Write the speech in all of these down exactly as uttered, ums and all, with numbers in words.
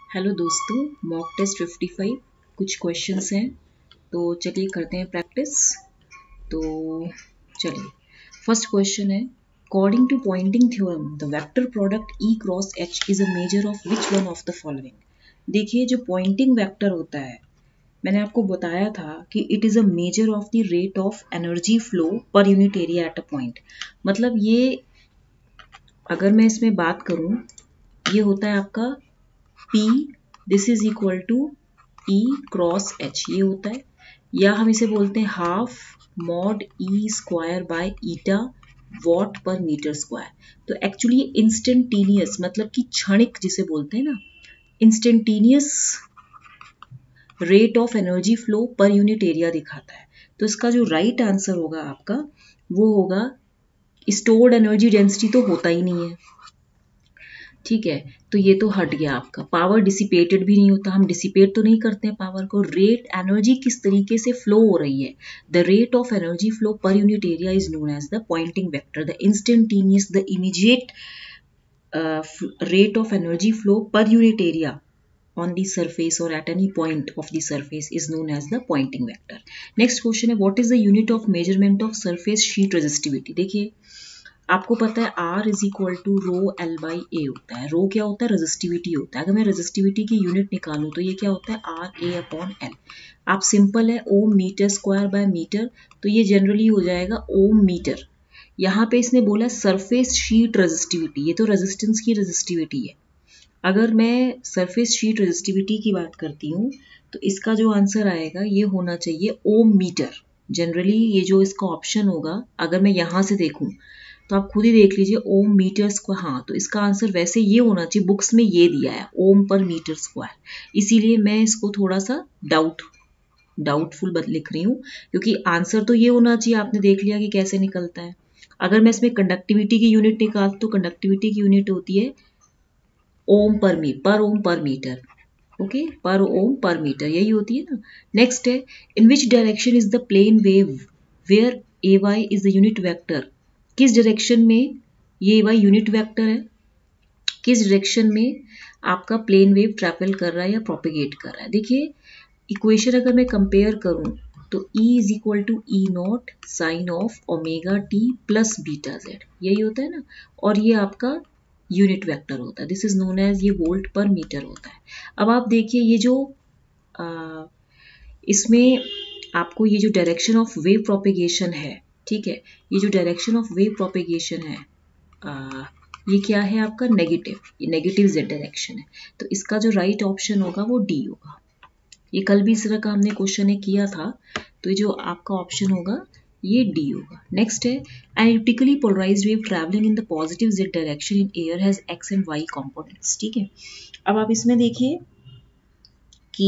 Hello दोस्तों, mock test पचपन कुछ क्वेश्चंस हैं, तो चलिए करते हैं प्रैक्टिस। तो चलिए, फर्स्ट क्वेश्चन है, according to Poynting theorem the vector product E cross H is a measure of which one of the following. देखिए, जो पॉइंटिंग वेक्टर होता है, मैंने आपको बताया था कि it is a measure of the rate of energy flow per unit area at a point. मतलब ये, अगर मैं इसमें बात करूं, ये होता है आपका P, this is equal to E cross H, ये होता है, या हम इसे बोलते हैं half mod E square by eta watt per metre square. तो एक्चुअली इंस्टेंटेनियस मतलब कि क्षणिक जिसे बोलते हैं ना, instantaneous rate of energy flow per unit area दिखाता है। तो इसका जो राइट right आंसर होगा आपका, वो होगा, स्टोर्ड एनर्जी डेंसिटी तो होता ही नहीं है, ठीक है, तो ये तो हट गया आपका। पावर डिसिपेटेड भी नहीं होता, हम डिसिपेट तो नहीं करते हैं पावर को। रेट एनर्जी किस तरीके से फ्लो हो रही है, the rate of energy flow per unit area is known as the Poynting vector. The instantaneous, the immediate rate of energy flow per unit area on the surface or at any point of the surface is known as the pointing vector. Next question है, what is the unit of measurement of surface sheet resistivity। देखिए, आपको पता है R is equal to rho L by A होता है। रो क्या होता है? रेजिस्टिविटी होता है। अगर मैं रेजिस्टिविटी की यूनिट निकालूं तो ये क्या होता है? R A upon L. आप सिंपल है, ohm metre square by metre, तो ये जनरली हो जाएगा ओम मीटर। यहाँ पे इसने बोला सरफेस शीट रेजिस्टिविटी, ये तो रेजिस्टेंस की रेजिस्टिविटी है। अगर मैं सरफेस शीट रेजिस्टिविटी की बात करती हूँ तो इसका जो आंसर आएगा ये होना चाहिए ओम मीटर। जनरली ये जो इसका ऑप्शन होगा, अगर मैं यहाँ से देखूं तो आप खुद ही देख लीजिए, ओम मीटर स्क्वायर। हाँ, तो इसका आंसर वैसे ये होना चाहिए, बुक्स में ये दिया है ओम पर मीटर स्क्वायर, इसीलिए मैं इसको थोड़ा सा डाउट डाउटफुल बत लिख रही हूँ, क्योंकि आंसर तो ये होना चाहिए। आपने देख लिया कि कैसे निकलता है। अगर मैं इसमें कंडक्टिविटी की यूनिट निकाल तो कंडक्टिविटी की यूनिट होती है ओम पर मी पर ओम पर मीटर, ओके, पर ओम पर मीटर, यही होती है ना। नेक्स्ट है, in which direction is the plane wave where A Y is the unit vector. किस डायरेक्शन में ये वाई यूनिट वेक्टर है, किस डायरेक्शन में आपका प्लेन वेव ट्रैवल कर रहा है या प्रोपिगेट कर रहा है। देखिए, इक्वेशन अगर मैं कंपेयर करूं तो E is equal to E naught sine of omega T plus beta Z, यही होता है ना। और ये आपका यूनिट वेक्टर होता है, दिस इज नोन एज, ये वोल्ट पर मीटर होता है। अब आप देखिए, ये जो आ, इसमें आपको ये जो डायरेक्शन ऑफ वेव प्रोपिगेशन है, ठीक है, ये जो डायरेक्शन ऑफ वेव प्रोपिगेशन है, आ, ये क्या है आपका? नेगेटिव, ये नेगेटिव जेड डायरेक्शन है। तो इसका जो राइट right ऑप्शन होगा वो डी होगा। ये कल भी इस तरह का हमने क्वेश्चन ने किया था, तो ये जो आपका ऑप्शन होगा ये डी होगा। नेक्स्ट है, an electrically polarised wave travelling in the positive Z direction in air has X and Y components, ठीक है। अब आप इसमें देखिए कि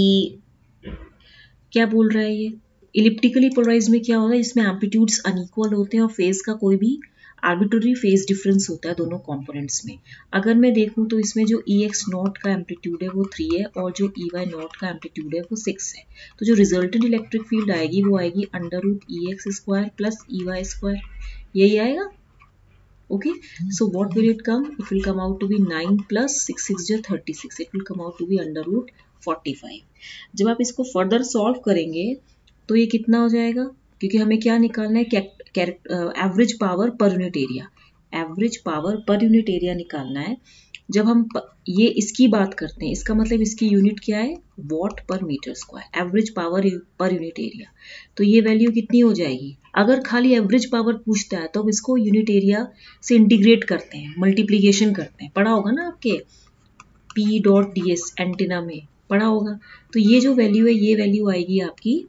क्या बोल रहा है ये, इलिप्टिकली पोलराइज में क्या होगा, इसमें एम्पलीट्यूड्स अनइक्वल होते हैं और फेज का कोई भी आर्बिट्ररी फेज डिफरेंस होता है दोनों कंपोनेंट्स में। अगर मैं देखूं तो इसमें जो ई एक्स नॉट का एम्पलीट्यूड है वो थ्री है और जो ई वाई नॉट का एम्पलीट्यूड है वो सिक्स है। तो जो रिजल्टेंट इलेक्ट्रिक फील्ड आएगी वो आएगी under root E x square plus E y square, यही आएगा। Okay, so what will it come? It will come out to be nine plus six six जो thirty six, it will come out to be under root forty five. जब आप इसको further solve करेंगे तो ये कितना हो जाएगा, क्योंकि हमें क्या निकालना है, average power per unit area, average power per unit area निकालना है। जब हम प, ये इसकी बात करते हैं, इसका मतलब इसकी यूनिट क्या है? Watt per metre square, average power per unit area. तो ये वैल्यू कितनी हो जाएगी? अगर खाली एवरेज पावर पूछता है तो हम इसको यूनिट एरिया से इंटीग्रेट करते हैं, मल्टीप्लीकेशन करते हैं, पढ़ा होगा ना आपके P dot D S antenna में, पढ़ा होगा। तो ये जो वैल्यू है, ये वैल्यू आएगी आपकी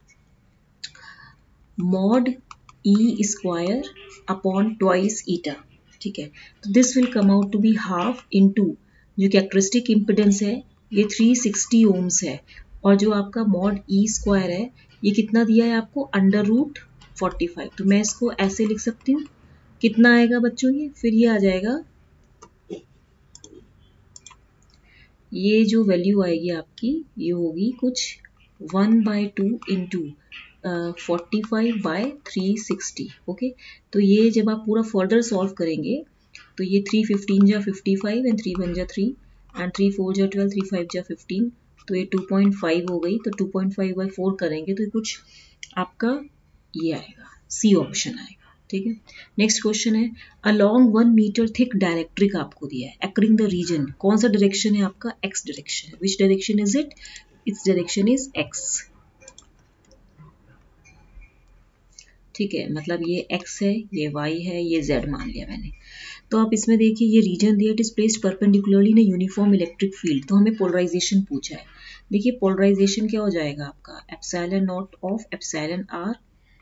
mod E square upon twice eta, ठीक है। तो this will come out to be half into जो कैरेक्टरिस्टिक इम्पिडेंस है ये थ्री सिक्सटी ओम्स है, और जो आपका मॉड ई स्क्वायर है ये कितना दिया है आपको? Under root forty five. तो मैं इसको ऐसे लिख सकती हूँ, कितना आएगा बच्चों ये? फिर ये आ जाएगा, ये जो वैल्यू आएगी आपकी ये होगी कुछ one by two into forty five by three sixty, okay. तो ये जब आप पूरा फर्दर सॉल्व करेंगे तो ये थ्री फिफ्टीन जा fifty five and three one जा थ्री, एंड थ्री फोर जा ट्वेल्व, थ्री फाइव जा फिफ्टीन, तो ये टू पॉइंट फाइव हो गई। तो two point five by four करेंगे तो कुछ आपका ये आएगा, सी ऑप्शन आएगा। ठीक है, नेक्स्ट क्वेश्चन है along one meter thick dielectric आपको दिया है, अक्रॉस द रीजन, कौन सा डायरेक्शन है आपका, एक्स डायरेक्शन है। Which direction is it, its direction is x. ठीक है, मतलब ये x है, ये y है, ये z मान लिया मैंने। तो आप इसमें देखिए ये रीजन दिया, it is placed perpendicularly in uniform electric field. तो हमें पोलराइजेशन पूछा है। देखिए पोलराइजेशन क्या हो जाएगा आपका, epsilon naught of epsilon r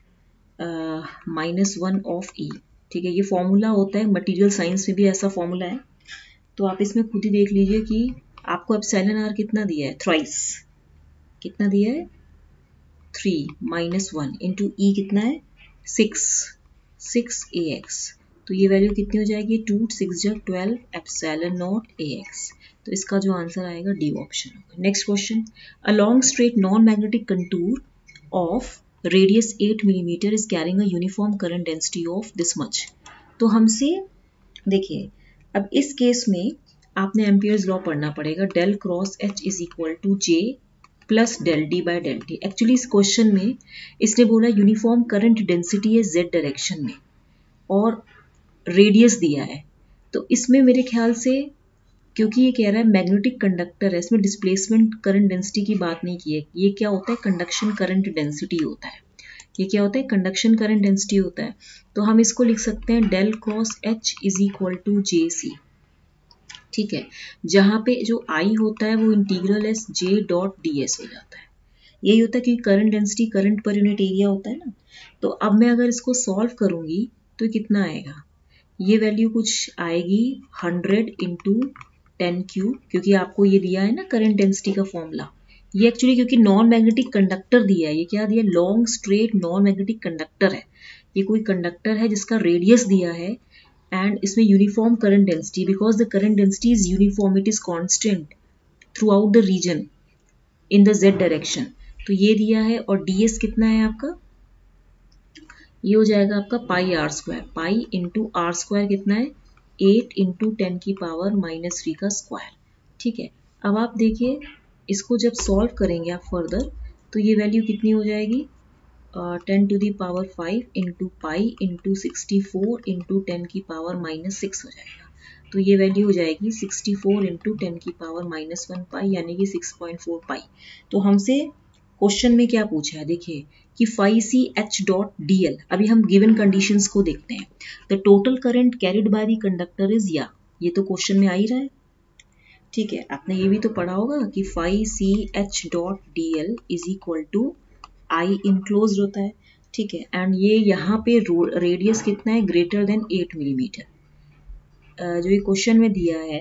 minus one of E. ठीक है, ये फॉर्मूला होता है, मटेरियल साइंस में भी ऐसा फॉर्मूला है। तो आप इसमें खुद ही देख लीजिए कि आपको एप्सिलॉन आर कितना दिया है, थ्राइस कितना दिया है, three minus one into E कितना है, सिक्स, सिक्स ए एक्स। तो ये वैल्यू कितनी हो जाएगी, टू सिक्स जा twelve epsilon naught a x. तो इसका जो आंसर आएगा डी ऑप्शन होगा। Next question, a long straight non magnetic contour of radius eight millimeter is carrying a uniform current density of this much. तो हमसे देखिए अब इस केस में आपने एम्पियर्स लॉ पढ़ना पड़ेगा, del cross H is equal to J plus del D by del t. Actually इस क्वेश्चन में इसने बोला यूनिफॉर्म करंट डेंसिटी है जेड डायरेक्शन में और रेडियस दिया है। तो इसमें मेरे ख्याल से क्योंकि ये कह रहा है मैग्नेटिक कंडक्टर है, इसमें डिस्प्लेसमेंट करंट डेंसिटी की बात नहीं की है। ये क्या होता है, कंडक्शन करंट डेंसिटी होता है। ये क्या होता है, कंडक्शन करंट डेंसिटी होता है। तो हम इसको लिख सकते हैं del cross H is equal to J C. ठीक है, जहां पे जो आई होता है वो integral S J dot D S हो जाता है। यही होता है क्योंकि current density current per unit area होता है ना। तो अब मैं अगर इसको सॉल्व करूंगी तो कितना आएगा, ये वैल्यू कुछ आएगी हंड्रेड इंटू टेन क्यूब, क्योंकि आपको ये दिया है ना करंट डेंसिटी का फॉर्मूला। ये एक्चुअली क्योंकि नॉन मैग्नेटिक कंडक्टर दिया है, ये क्या दिया, long straight non magnetic conductor है। ये कोई कंडक्टर है जिसका रेडियस दिया है एंड इसमें uniform current density, because the current density is uniform, it is constant throughout the region in the z direction. तो ये दिया है और ds कितना है आपका, ये हो जाएगा आपका pi r square, pi into r square कितना है, एट इंटू टेन की पावर माइनस थ्री का स्क्वायर। ठीक है, अब आप देखिए इसको जब सॉल्व करेंगे आप फर्दर तो ये वैल्यू कितनी हो जाएगी, ten to the power five into pi into sixty four into ten की पावर माइनस सिक्स हो जाएगा। तो ये वैल्यू हो जाएगी सिक्सटी फोर इंटू टेन की पावर माइनस वन पाई, यानी कि सिक्स पॉइंट फोर पाई। तो हमसे क्वेश्चन में क्या पूछा है, देखिए कि five C H dot D L. अभी हम गिवन कंडीशंस को देखते हैं। The total current carried by the conductor is, या ये तो क्वेश्चन में आ ही रहा है। ठीक है, आपने ये भी तो पढ़ा होगा कि five C H dot D L is equal to I enclose होता है। ठीक है, एंड ये यहाँ पे रेडियस कितना है, ग्रेटर देन एट मिलीमीटर। जो ये क्वेश्चन में दिया है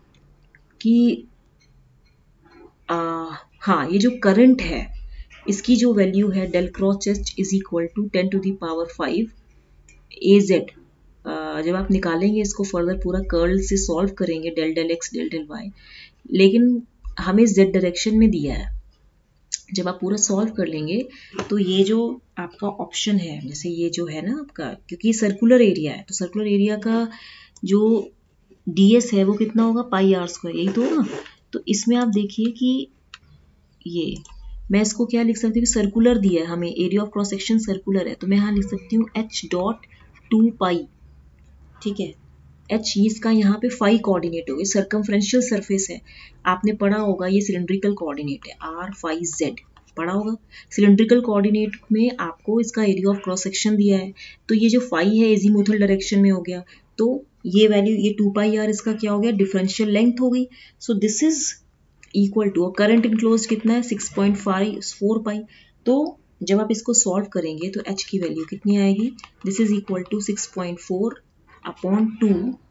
कि आ, हाँ ये जो करंट है इसकी जो वैल्यू है del cross H is equal to ten to the power five A z. जब आप निकालेंगे इसको फर्दर पूरा कर्ल से सॉल्व करेंगे, del del x del del y, लेकिन हमें जेड डायरेक्शन में दिया है। जब आप पूरा सॉल्व कर लेंगे तो ये जो आपका ऑप्शन है, जैसे ये जो है ना आपका, क्योंकि सर्कुलर एरिया है तो सर्कुलर एरिया का जो ds है वो कितना होगा, पाई आर स्क्वायर, यही तो होगा। तो इसमें आप देखिए कि ये मैं इसको क्या लिख सकती हूँ, सर्कुलर दिया है हमें, area of cross section circular है, तो मैं यहाँ लिख सकती हूँ एच डॉट टू पाई। ठीक है, एच इसका यहाँ पे फाइव कोऑर्डिनेट हो गए, सर्कमफ्रेंशियल सरफेस है, आपने पढ़ा होगा ये सिलेंड्रिकल कोऑर्डिनेट है, आर फाइव जेड पढ़ा होगा। सिलेंड्रिकल कोऑर्डिनेट में आपको इसका एरिया ऑफ क्रॉस सेक्शन दिया है, तो ये जो फाइव है एजीमुथल डायरेक्शन में हो गया, तो ये वैल्यू ये टू पाई आर इसका क्या हो गया, डिफरेंशियल लेंथ हो गई। So this is equal to, current enclose कितना है, six point five four pi. तो जब आप इसको सॉल्व करेंगे तो h की वैल्यू कितनी आएगी, this is equal to six point four upon two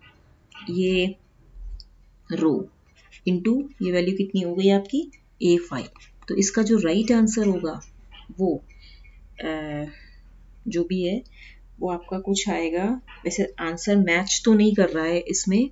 ये रो इंटू ये वैल्यू कितनी हो गई आपकी ए फाइव। तो इसका जो राइट right आंसर होगा वो आ, जो भी है वो आपका कुछ आएगा, वैसे आंसर मैच तो नहीं कर रहा है इसमें,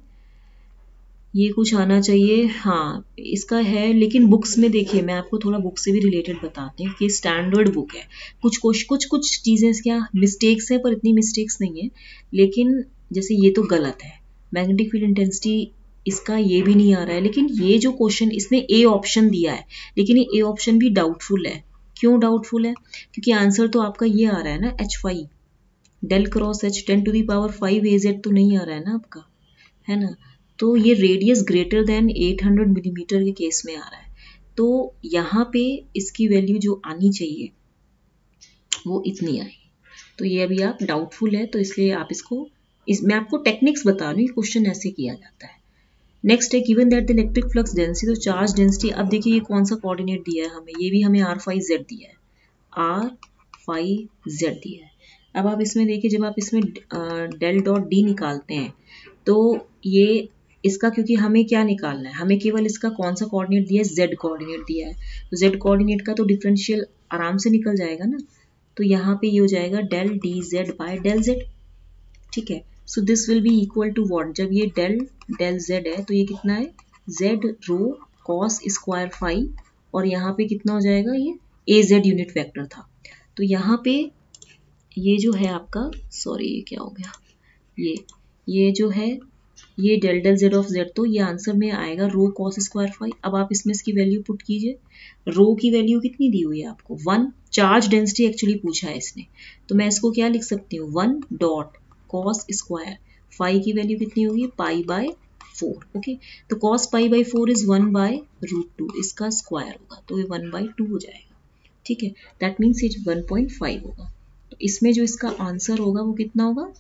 ये कुछ आना चाहिए, हाँ इसका है, लेकिन बुक्स में देखिए मैं आपको थोड़ा बुक से भी रिलेटेड बताती हूँ कि स्टैंडर्ड बुक है, कुछ कुछ कुछ कुछ चीज़ें क्या मिस्टेक्स है पर इतनी मिस्टेक्स नहीं है। लेकिन जैसे ये तो गलत है, मैग्नेटिक फील्ड इंटेंसिटी इसका ये भी नहीं आ रहा है, लेकिन ये जो क्वेश्चन इसने ए ऑप्शन दिया है, लेकिन ये ए ऑप्शन भी डाउटफुल है। क्यों डाउटफुल है? क्योंकि आंसर तो आपका ये आ रहा है ना H five, del cross H ten to the power five A z तो नहीं आ रहा है ना आपका, है ना। तो ये radius greater than eight hundred millimeter के केस में आ रहा है, तो यहाँ पे इसकी वैल्यू जो आनी चाहिए वो इतनी आई। तो ये अभी आप डाउटफुल है, तो इसलिए आप इसको इस मैं आपको टेक्निक्स बता रही हूँ, क्वेश्चन ऐसे किया जाता है। नेक्स्ट है given that the electric flux density, तो चार्ज डेंसिटी, अब देखिए ये कौन सा कोऑर्डिनेट दिया है हमें, ये भी हमें आर फाइव जेड दिया है, आर फाइव जेड दिया है। अब आप इसमें देखिए जब आप इसमें डेल डॉट डी निकालते हैं तो ये इसका, क्योंकि हमें क्या निकालना है, हमें केवल इसका कौन सा कोऑर्डिनेट दिया है, जेड कोऑर्डिनेट दिया है, तो जेड कोऑर्डिनेट का तो डिफरेंशियल आराम से निकल जाएगा ना। तो यहाँ पे ये हो जाएगा del D z by del z, ठीक है। So this will be equal to what, जब ये डेल डेल जेड है तो ये कितना है, z rho cos square five, और यहाँ पे कितना हो जाएगा, ये ए जेड यूनिट वेक्टर था। तो यहाँ पे ये जो है आपका, सॉरी ये क्या हो गया, ये ये जो है ये del del z of z, तो ये आंसर में आएगा रो कॉस स्क्वायर फाइव। अब आप इसमें इसकी वैल्यू पुट कीजिए, रो की वैल्यू कितनी दी हुई है आपको, वन, चार्ज डेंसिटी एक्चुअली पूछा है इसने, तो मैं इसको क्या लिख सकती हूँ, one dot cos square five की वैल्यू कितनी होगी, पाई बाय फोर, ओके। तो cos pi by four is one by root two, इसका स्क्वायर होगा तो ये वन बाय टू हो जाएगा, ठीक है। दैट मीन्स ये वन पॉइंट फाइव होगा। तो इसमें जो इसका आंसर होगा वो कितना होगा,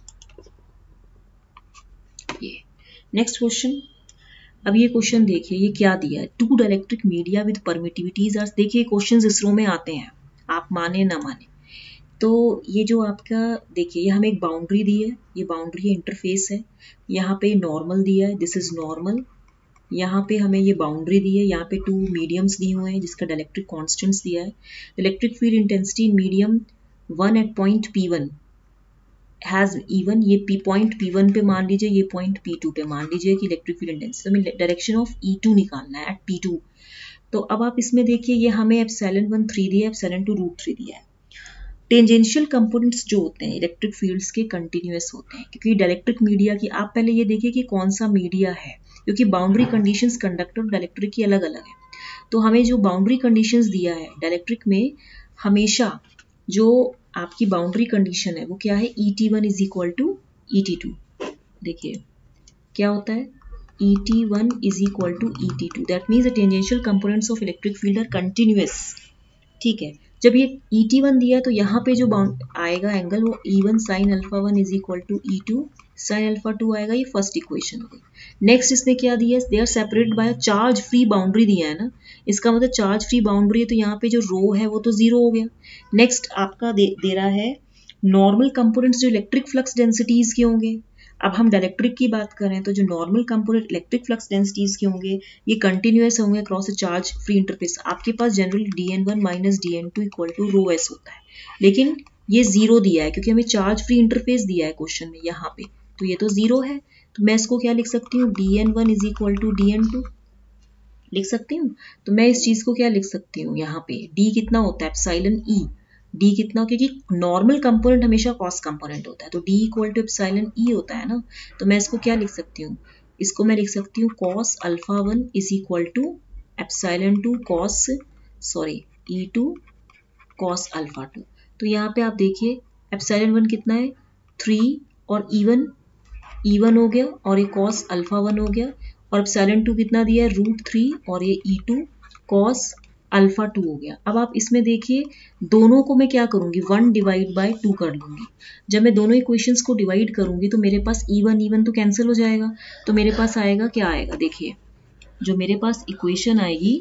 ये। नेक्स्ट क्वेश्चन, अब ये क्वेश्चन देखिए ये क्या दिया है, two dielectric media with permittivities are, देखिए क्वेश्चन इसरो में आते हैं, आप माने ना माने। तो ये जो आपका देखिए, ये हमें एक बाउंड्री दी है, ये बाउंड्री इंटरफेस है, यहाँ पे नॉर्मल दिया है, दिस इज नॉर्मल, यहाँ पे हमें ये बाउंड्री दी है, यहाँ पे टू मीडियम्स दिए हुए हैं जिसका डाइलेक्ट्रिक कॉन्स्टेंट्स दिया है। Electric field intensity in medium one at point P one has even, ये पी पॉइंट पी वन पे मान लीजिए, ये पॉइंट पी टू पे मान लीजिए कि इलेक्ट्रिक फील्ड इंटेंसिटी, हमें डायरेक्शन ऑफ ई टू निकालना है एट पी टू। तो अब आप इसमें देखिए ये हमें एप्सिलॉन वन थ्री दिया है, एप्सिलॉन टू रूट थ्री दिया है। टेंजेंशियल कंपोनेंट्स जो होते हैं इलेक्ट्रिक फील्ड्स के कंटिन्यूअस होते हैं, क्योंकि डाइलेक्ट्रिक मीडिया की, आप पहले ये देखिए कि कौन सा मीडिया है, क्योंकि बाउंड्री कंडीशंस कंडक्टर और डाइलेक्ट्रिक की अलग अलग है। तो हमें जो बाउंड्री कंडीशंस दिया है डाइलेक्ट्रिक में, हमेशा जो आपकी बाउंड्री कंडीशन है वो क्या है, E T one is equal to E T two. देखिए क्या होता है, E T one is equal to E T two, that means the tangential components of electric field are continuous, ठीक है। जब ये ई टी वन दिया तो यहाँ पे जो बाउंड आएगा एंगल वो E one sine alpha one is equal to E two sine alpha two आएगा, ये फर्स्ट इक्वेशन हो गई। नेक्स्ट इसने क्या दिया, they are separated by charge free boundary दिया है ना, इसका मतलब चार्ज फ्री बाउंड्री है, तो यहाँ पे जो रो है वो तो जीरो हो गया। नेक्स्ट आपका दे, दे रहा है नॉर्मल कंपोनेंट्स जो इलेक्ट्रिक फ्लक्स डेंसिटीज के होंगे। अब हम डाइलेक्ट्रिक की बात करें तो जो normal component electric flux densities के होंगे ये कंटिन्यूअस होंगे across a charge free interface. आपके पास generally D N one minus D N two equal to rho S होता है, लेकिन ये जीरो दिया है क्योंकि हमें चार्ज फ्री इंटरफेस दिया है क्वेश्चन में यहाँ पे, तो ये तो जीरो है। तो मैं इसको क्या लिख सकती हूँ, D N one is equal to D N two लिख सकती हूँ। तो मैं इस चीज को क्या लिख सकती हूँ, यहाँ पे डी कितना होता है एप्सिलॉन ई, डी कितना, क्योंकि नॉर्मल कंपोनेंट हमेशा कॉस कंपोनेंट होता है, तो D equal to epsilon E होता है ना। तो मैं इसको क्या लिख सकती हूँ, इसको मैं लिख सकती हूँ cos alpha one is equal to epsilon two cos, sorry E two cos alpha two. तो यहाँ पे आप देखिए एप्सिलॉन वन कितना है थ्री, और ई वन ई वन हो गया, और ये कॉस अल्फा वन हो गया, और एप्सिलॉन टू कितना दिया है रूट थ्री, और ये E two cos alpha two हो गया। अब आप इसमें देखिए दोनों को मैं क्या करूंगी, वन डिवाइड बाय टू कर लूंगी। जब मैं दोनों इक्वेशंस को डिवाइड करूंगी तो मेरे पास ई वन ई वन तो कैंसिल हो जाएगा, तो मेरे पास आएगा क्या आएगा, देखिए जो मेरे पास इक्वेशन आएगी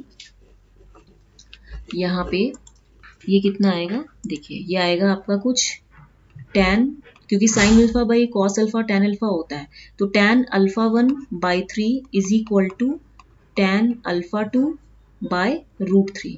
यहाँ पे ये कितना आएगा, देखिए ये आएगा आपका कुछ टेन, क्योंकि sine alpha by cos alpha tan alpha होता है, तो tan alpha one by three is equal to tan alpha two by root three,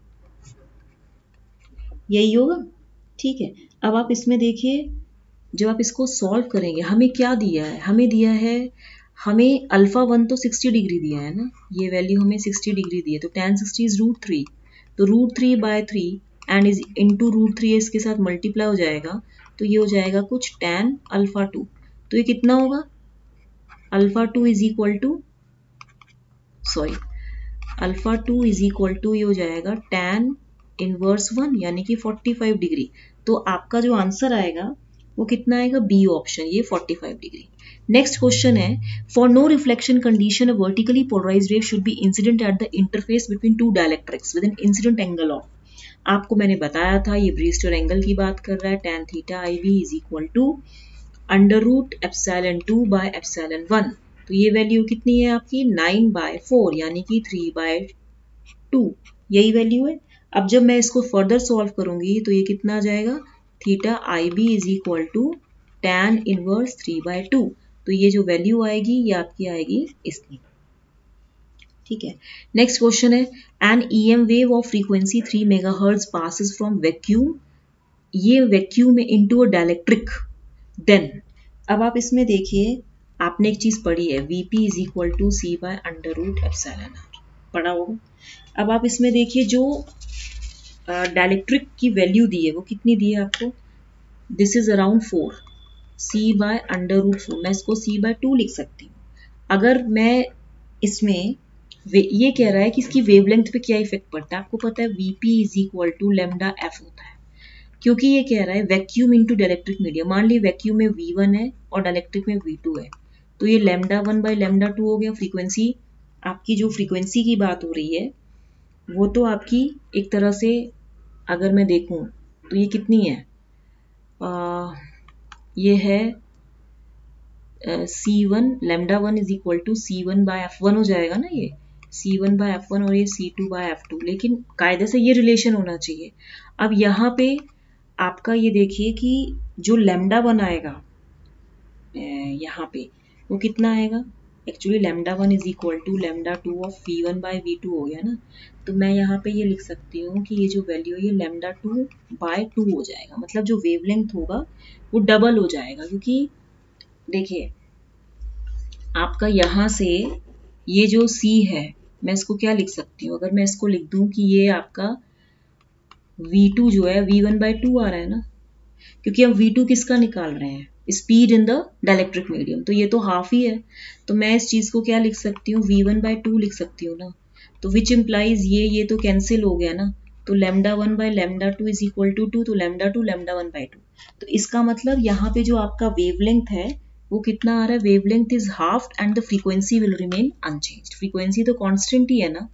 यही होगा, ठीक है। अब आप इसमें देखिए जब आप इसको सॉल्व करेंगे हमें क्या दिया है, हमें दिया है, हमें अल्फा वन तो सिक्सटी डिग्री दिया है ना, ये वैल्यू हमें सिक्सटी डिग्री दी है, तो tan sixty is root three, तो root three by three and is into root three इसके साथ मल्टीप्लाई हो जाएगा, तो ये हो जाएगा कुछ टेन अल्फा टू, तो ये कितना होगा, alpha two is equal to sorry alpha two is equal to ये हो जाएगा टेन इनवर्स वन यानी कि फोर्टी फाइव डिग्री। तो आपका जो आंसर आएगा वो कितना आएगा, बी ऑप्शन, ये forty five degree. Next question है, for no reflection condition a vertically polarized ray should be incident at the interface between two dielectrics with an incident angle of, आपको मैंने बताया था ये ब्रीस्टर एंगल की बात कर रहा है, tan theta I B is equal to under root epsilon two by epsilon one. तो ये वैल्यू कितनी है आपकी, नाइन बाय फोर यानी कि थ्री बाय टू, यही वैल्यू है। अब जब मैं इसको फर्दर सॉल्व करूंगी तो ये कितना आ जाएगा, theta I B is equal to tan inverse three by two. तो ये जो वैल्यू आएगी ये आपकी आएगी इतनी, ठीक है। नेक्स्ट क्वेश्चन है, an E M wave of frequency three megahertz passes from vacuum, ये वैक्यूम में इनटू अ डायलेक्ट्रिक, देन अब आप इसमें देखिए आपने एक चीज पढ़ी है, VP is equal to C by under root epsilon R, पढ़ा होगा। अब आप इसमें देखिए जो डायलेक्ट्रिक uh, की वैल्यू दी है वो कितनी दी है आपको, this is around four, C by under root four, मैं इसको सी बाय टू लिख सकती हूँ। अगर मैं इसमें ये कह रहा है कि इसकी वेवलेंथ पे क्या इफेक्ट पड़ता है, आपको पता है VP is equal to lambda F होता है, क्योंकि ये कह रहा है वैक्यूम इनटू डायलेक्ट्रिक मीडियम। मान ली वैक्यूम में वी वन है और डायलेक्ट्रिक में वी टू है, तो ये lambda one by lambda two हो गया। फ्रीक्वेंसी आपकी जो फ्रीक्वेंसी की बात हो रही है वो तो आपकी एक तरह से अगर मैं देखूं तो ये कितनी है, आ, ये है C one lambda one is equal to C one by F one हो जाएगा ना, ये C one by F one और ये C two by F two, लेकिन कायदे से ये रिलेशन होना चाहिए। अब यहाँ पे आपका ये देखिए कि जो लेमडा वन आएगा यहाँ पे वो कितना आएगा, actually lambda one is equal to lambda two of V one by V two हो गया ना, तो मैं यहाँ पे ये लिख सकती हूँ कि ये जो वैल्यू है ये लेमडा टू बाय टू हो जाएगा, मतलब जो वेवलेंथ होगा वो डबल हो जाएगा। क्योंकि देखिए आपका यहाँ से ये जो C है मैं इसको क्या लिख सकती हूँ, अगर मैं इसको लिख दूं कि ये आपका वी टू जो है वी वन बाय टू आ रहा है ना, क्योंकि हम वी टू किसका निकाल रहे हैं, speed in the dielectric medium, तो ये तो हाफ ही है, तो मैं इस चीज को क्या लिख सकती हूँ, वी वन बाय टू लिख सकती हूँ ना, तो विच इम्प्लाइज ये ये तो कैंसिल हो गया ना, तो lambda one by lambda two is equal to two, तो lambda two lambda one by two. तो इसका मतलब यहाँ पे जो आपका वेवलेंथ है वो कितना आ रहा है, wavelength is half and the frequency will remain unchanged. Frequency तो कांस्टेंट ही है ना,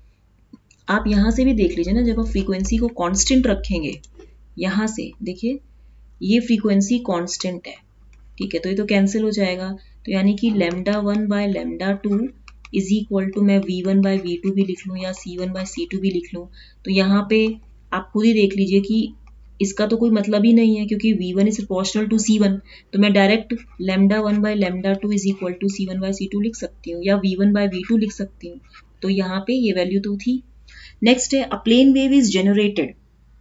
आप यहाँ से भी देख लीजिए ना, जब आप फ्रीक्वेंसी को कांस्टेंट रखेंगे, यहाँ से देखिए ये फ्रीक्वेंसी कांस्टेंट है, ठीक है, तो ये तो कैंसिल हो जाएगा, तो यानी कि lambda one by lambda two is equal to मैं V one by V two भी लिख लूँ या C one by C two भी लिख लूँ, तो यहाँ पे आप खुद ही देख लीजिए कि इसका तो कोई मतलब ही नहीं है, क्योंकि V one is proportional to C one, तो मैं direct lambda one by lambda two is equal to C one by C two लिख सकती हूँ या V one by V two लिख सकती हूँ, तो यहाँ पे ये वैल्यू तो थी। नेक्स्ट है, a plane wave is generated,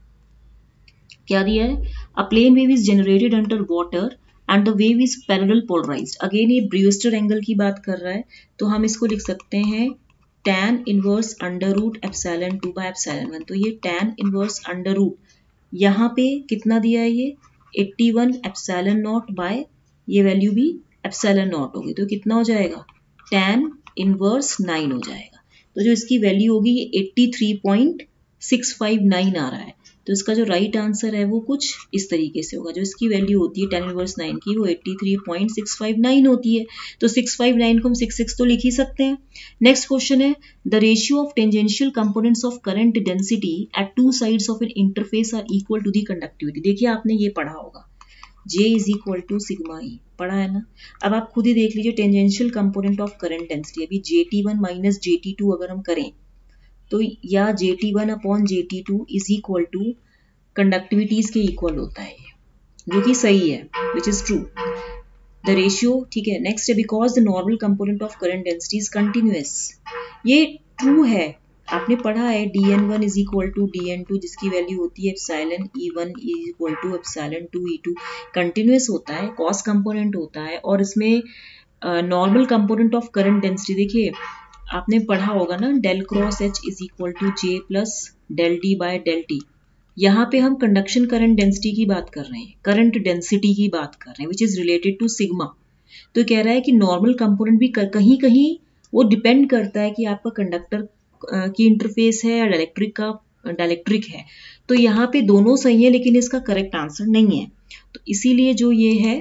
क्या दिया है, a plane wave is generated under water and the wave is parallel polarized. Again ये ब्रूस्टर एंगल की बात कर रहा है, तो हम इसको लिख सकते हैं tan inverse under root epsilon two by epsilon one, तो ये tan इनवर्स अंडर रूट, यहाँ पे कितना दिया है ये eighty one epsilon naught by ये वैल्यू भी एप्सिलॉन नॉट होगी, तो कितना हो जाएगा tan इनवर्स नाइन हो जाएगा, तो जो इसकी वैल्यू होगी ये eighty three point six five nine आ रहा है, तो इसका जो राइट आंसर है वो कुछ इस तरीके से होगा, जो इसकी वैल्यू होती है tan इनवर्स नाइन की वो eighty three point six five nine होती है, तो सिक्स फाइव नाइन को हम सिक्स सिक्स तो लिख ही सकते हैं। नेक्स्ट क्वेश्चन है, the ratio of tangential components of current density at two sides of an interface are equal to the conductivity. देखिए आपने ये पढ़ा होगा, J is equal to sigma E, पढ़ा है ना। अब आप खुद ही देख लीजिए tangential component of current density, अभी J T one minus J T two अगर हम करें तो या J T one upon J T to is equal to conductivities के इक्वल होता है, जो कि सही है, which is true the ratio, ठीक है। नेक्स्ट है, because the normal component of current density is continuous, ये ट्रू है, आपने पढ़ा है D N one is equal to D N two, जिसकी वैल्यू होती है epsilon E one is equal to epsilon two E two, continuous होता है, कॉस कंपोनेंट होता है, और इसमें normal component of current density देखिए आपने पढ़ा होगा ना, del cross H is equal to J plus del D by del T, यहाँ पे हम कंडक्शन करंट डेंसिटी की बात कर रहे हैं, करंट डेंसिटी की बात कर रहे हैं, which is related to sigma. तो कह रहा है कि नॉर्मल कंपोनेंट भी कहीं कहीं वो डिपेंड करता है कि आपका कंडक्टर की इंटरफेस है या डाइलेक्ट्रिक का डाइलेक्ट्रिक है। तो यहाँ पे दोनों सही है लेकिन इसका करेक्ट आंसर नहीं है। तो इसीलिए जो ये है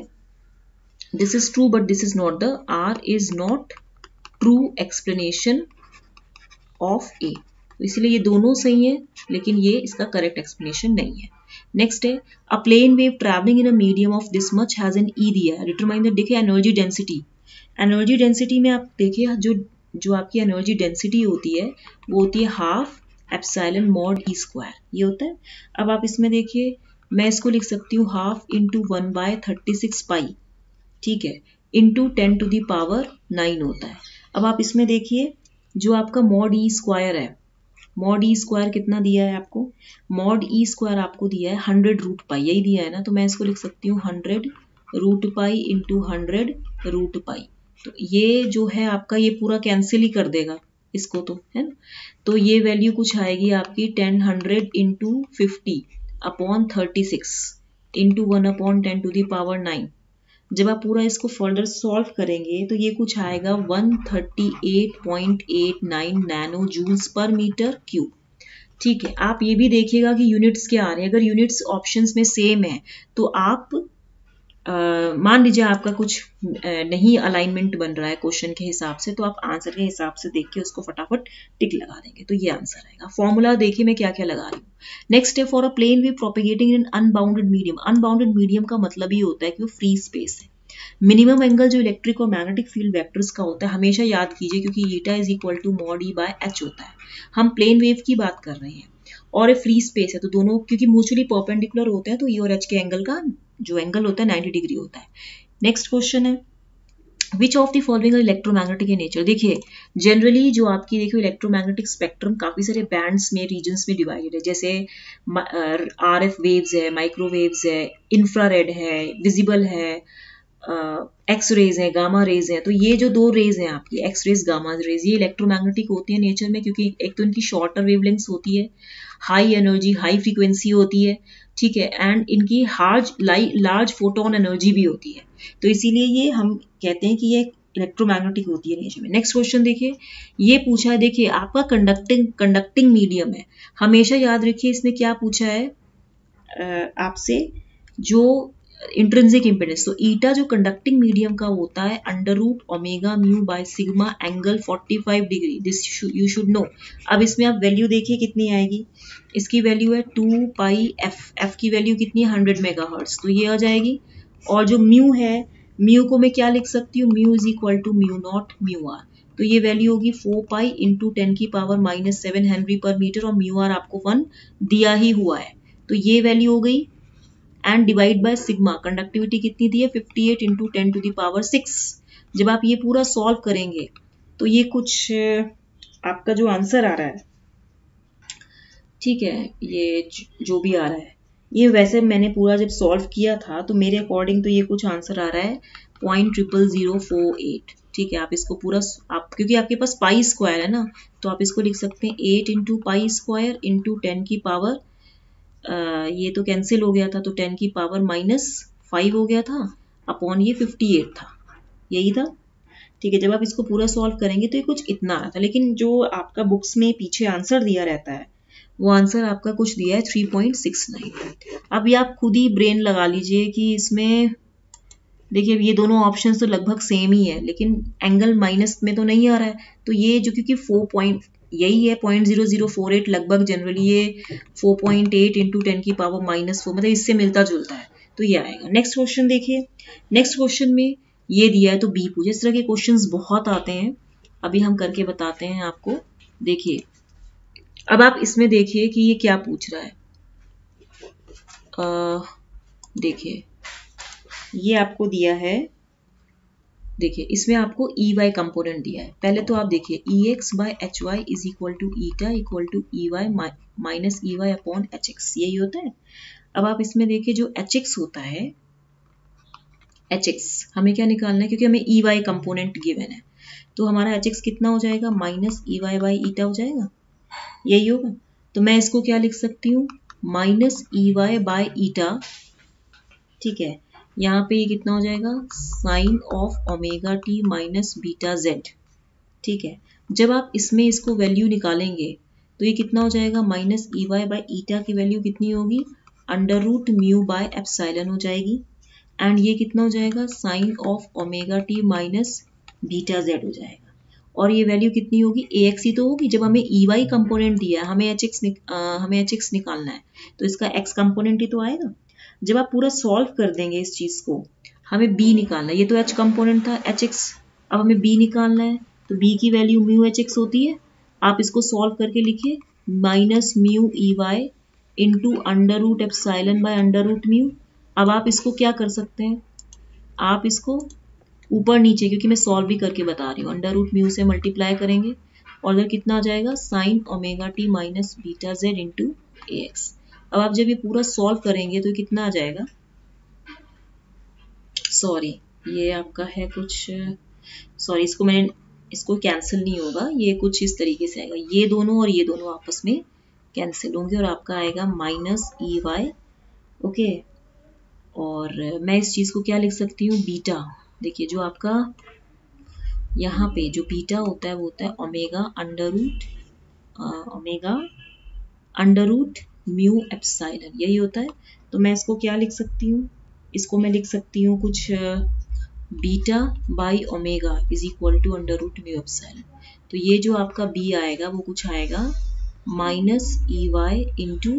this is true but this is not the R is not true explanation of A. तो इसीलिए ये दोनों सही है लेकिन ये इसका करेक्ट एक्सप्लेनेशन नहीं है। नेक्स्ट है a plane wave travelling in a medium of this much has an E दिया है, डिटरमाइन द, देखिए एनर्जी डेंसिटी, एनर्जी डेंसिटी में आप देखिए जो जो आपकी एनर्जी डेंसिटी होती है वो होती है half epsilon mod E square, ये होता है। अब आप इसमें देखिए मैं इसको लिख सकती हूँ half into one by thirty six pi, ठीक है, into ten to the power nine होता है। अब आप इसमें देखिए जो आपका मॉड ई स्क्वायर है, मॉड ई स्क्वायर कितना दिया है आपको, मॉड ई स्क्वायर आपको दिया है हंड्रेड रूट पाई, यही दिया है ना, तो मैं इसको लिख सकती हूँ hundred root pi into hundred root pi. तो ये जो है आपका ये पूरा कैंसिल ही कर देगा इसको, तो है ना। तो ये वैल्यू कुछ आएगी आपकी ten hundred into fifty upon thirty six into one upon ten to the power nine. जब आप पूरा इसको फर्दर सॉल्व करेंगे तो ये कुछ आएगा one thirty eight point eight nine nano joules पर मीटर क्यूब, ठीक है। आप ये भी देखिएगा कि यूनिट्स क्या आ रहे हैं, अगर यूनिट्स ऑप्शंस में सेम है तो आप Uh, मान लीजिए आपका कुछ uh, नहीं अलाइनमेंट बन रहा है क्वेश्चन के हिसाब से, तो आप आंसर के हिसाब से देख के उसको फटाफट टिक लगा देंगे, तो ये आंसर आएगा। फॉर्मूला देखिए मैं क्या क्या लगा रही हूँ। नेक्स्ट है for a plane wave propagating in unbounded medium, unbounded medium का मतलब ये होता है कि वो फ्री स्पेस है। मिनिमम एंगल जो इलेक्ट्रिक और मैग्नेटिक फील्ड वेक्टर्स का होता है हमेशा याद कीजिए क्योंकि eta is equal to mod E by H होता है, हम प्लेन वेव की बात कर रहे हैं और ये फ्री स्पेस है, तो दोनों क्योंकि म्यूचुअली परपेंडिकुलर होते हैं तो ई और एच के एंगल का जो एंगल होता है नाइंटी डिग्री होता है। नेक्स्ट क्वेश्चन है which of the following electromagnetic in nature. देखिए जनरली जो आपकी देखिए इलेक्ट्रोमैग्नेटिक स्पेक्ट्रम काफी सारे बैंड्स में रीजन्स में डिवाइडेड है, जैसे आर एफ वेव्स है, माइक्रोवेव्स है, इंफ्रारेड है, विजिबल है, एक्स रेज है, गामा रेज है। तो ये जो दो रेज हैं आपकी एक्स रेज गामा रेज ये इलेक्ट्रोमैग्नेटिक होती है नेचर में क्योंकि एक तो इनकी शॉर्टर वेवलेंथ्स होती है, हाई एनर्जी हाई फ्रीक्वेंसी होती है, ठीक है, एंड इनकी हार्ज लार्ज फोटोन एनर्जी भी होती है, तो इसीलिए ये हम कहते हैं कि ये इलेक्ट्रोमैग्नेटिक होती है नेचर में। नेक्स्ट क्वेश्चन देखिए ये पूछा है, देखिए आपका कंडक्टिंग कंडक्टिंग मीडियम है, हमेशा याद रखिए इसने क्या पूछा है आपसे, जो इंट्रिंसिक इम्पीडेंस, तो ईटा जो कंडक्टिंग मीडियम का होता है under root omega mu by sigma angle forty five degree, this you should know. अब इसमें आप वैल्यू देखिए कितनी आएगी, इसकी वैल्यू है टू पाई एफ, एफ की वैल्यू कितनी है हंड्रेड मेगाहर्ट्ज, तो ये आ जाएगी। और जो म्यू है, म्यू को मैं क्या लिख सकती हूँ, mu is equal to mu naught mu R, तो ये वैल्यू होगी फोर पाई इंटू टेन की पावर माइनस सेवन हेनरी पर मीटर और म्यू आर आपको वन दिया ही हुआ है, तो ये वैल्यू हो गई and divide by sigma, conductivity कितनी दी है fifty eight into ten to the power six. जब आप ये पूरा सॉल्व करेंगे तो ये कुछ आपका जो आंसर आ रहा है, ठीक है, ये जो भी आ रहा है ये वैसे मैंने पूरा जब सॉल्व किया था तो मेरे अकॉर्डिंग तो ये कुछ आंसर आ रहा है point triple zero four eight, ठीक है। आप इसको पूरा आप क्योंकि आपके पास पाई स्क्वायर है ना तो आप इसको लिख सकते हैं eight into pi square into ten की पावर Uh, ये तो कैंसिल हो गया था तो टेन की पावर माइनस फाइव हो गया था अपॉन ये फिफ्टी एट था, यही था, ठीक है। जब आप इसको पूरा सॉल्व करेंगे तो ये कुछ इतना आ रहा था, लेकिन जो आपका बुक्स में पीछे आंसर दिया रहता है वो आंसर आपका कुछ दिया है थ्री पॉइंट सिक्स नाइन। अब ये आप खुद ही ब्रेन लगा लीजिए कि इसमें देखिए ये दोनों ऑप्शन तो लगभग सेम ही है लेकिन एंगल माइनस में तो नहीं आ रहा है, तो ये जो क्योंकि फोर पॉइंट यही है point zero zero four eight, लगभग जनरली ये four point eight into ten की पावर माइनस फोर, मतलब इससे मिलता जुलता है, तो ये आएगा। नेक्स्ट क्वेश्चन देखिए, नेक्स्ट क्वेश्चन में ये दिया है तो बी पूछे, इस तरह के क्वेश्चंस बहुत आते हैं, अभी हम करके बताते हैं आपको। देखिए अब आप इसमें देखिए कि ये क्या पूछ रहा है, देखिए ये आपको दिया है, देखिए इसमें आपको ई वाई कंपोनेंट दिया है। पहले तो आप देखिए E X by H Y is equal to eta equal to E Y minus E Y upon H X, यही होता है। अब आप इसमें देखिए जो एच एक्स होता है, एच एक्स हमें क्या निकालना है क्योंकि हमें ई वाई कंपोनेंट गिवन है, तो हमारा एच एक्स कितना हो जाएगा minus E Y by eta हो जाएगा, यही होगा। तो मैं इसको क्या लिख सकती हूँ minus E Y by eta, ठीक है, यहाँ पे ये कितना हो जाएगा sine of omega T minus beta Z, ठीक है। जब आप इसमें इसको वैल्यू निकालेंगे तो ये कितना हो जाएगा, minus E Y by eta की वैल्यू कितनी होगी, under root mu by epsilon हो जाएगी। एंड ये कितना हो जाएगा, sine of omega T minus beta Z हो जाएगा। और ये वैल्यू कितनी होगी, ए एक्स ही तो होगी। जब हमें ई वाई कंपोनेंट दिया है, हमें एच एक्स हमें एच एक्स निकालना है, तो इसका एक्स कंपोनेंट ही तो आएगा। जब आप पूरा सॉल्व कर देंगे इस चीज को, हमें बी निकालना है, ये तो एच कंपोनेंट था एच एक्स, अब हमें बी निकालना है, तो बी की वैल्यू म्यू एच एक्स होती है। आप इसको सॉल्व करके लिखिए, minus mu E Y into under root epsilon by under root mu. अब आप इसको क्या कर सकते हैं, आप इसको ऊपर नीचे, क्योंकि मैं सॉल्व भी करके बता रही हूँ, अंडर रूट म्यू से मल्टीप्लाई करेंगे और इधर कितना आ जाएगा, sine omega T minus beta Z into ए एक्स। अब आप जब ये पूरा सॉल्व करेंगे तो कितना आ जाएगा, सॉरी ये आपका है कुछ, सॉरी इसको मैंने, इसको कैंसिल नहीं होगा, ये कुछ इस तरीके से आएगा, ये दोनों और ये दोनों आपस में कैंसिल होंगे और आपका आएगा माइनस ई वाई। ओके, और मैं इस चीज को क्या लिख सकती हूँ, बीटा। देखिए जो आपका यहाँ पे जो बीटा होता है वो होता है omega under root omega under root mu epsilon, यही होता है। तो मैं इसको क्या लिख सकती हूँ, इसको मैं लिख सकती हूँ कुछ beta by omega is equal to under root mu epsilon. तो ये जो आपका बी आएगा वो कुछ आएगा minus E Y into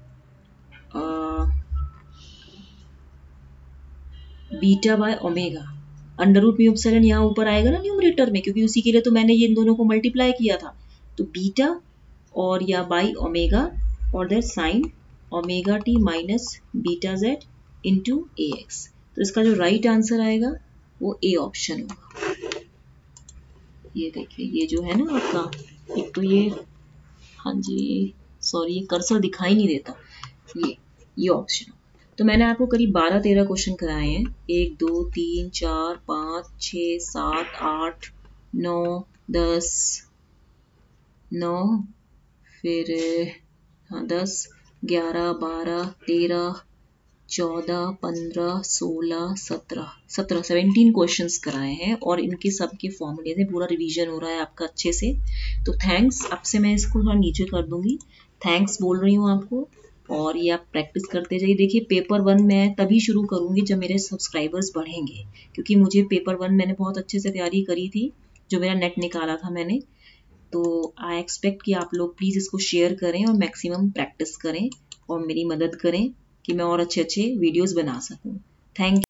beta by omega. Under root mu epsilon यहाँ ऊपर आएगा ना न्यूमरेटर में, क्योंकि उसी के लिए तो मैंने ये इन दोनों को मल्टीप्लाई किया था। तो बीटा और या बाई ओमेगा और that sine omega T minus beta Z into A x. तो इसका जो राइट right आंसर आएगा वो ए ऑप्शन होगा। ये देखिए ये जो है ना आपका, एक तो ये, हाँ जी सॉरी ये कर्सर दिखाई नहीं देता, ये ये ऑप्शन। तो मैंने आपको करीब बारह तेरह क्वेश्चन कराए हैं, एक दो तीन चार पाँच छः सात आठ नौ दस, नौ फिर हाँ दस ग्यारह बारह तेरह चौदह पंद्रह सोलह सत्रह सत्रह सेवनटीन क्वेश्चंस कराए हैं और इनके सबके फॉर्मूले से पूरा रिवीजन हो रहा है आपका अच्छे से। तो थैंक्स, अब से मैं इसको थोड़ा नीचे कर दूंगी, थैंक्स बोल रही हूँ आपको, और ये आप प्रैक्टिस करते जाइए। देखिए पेपर वन मैं तभी शुरू करूँगी जब मेरे सब्सक्राइबर्स बढ़ेंगे, क्योंकि मुझे पेपर वन मैंने बहुत अच्छे से तैयारी करी थी, जो मेरा नेट निकाला था मैंने। तो आई एक्सपेक्ट कि आप लोग प्लीज़ इसको शेयर करें और मैक्सिमम प्रैक्टिस करें और मेरी मदद करें कि मैं और अच्छे अच्छे वीडियोस बना सकूं। थैंक